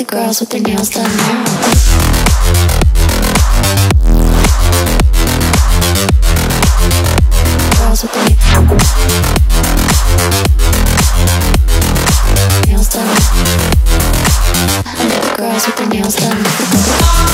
girls with their nails done now. Girls with their nails done. I like the girls with their nails done.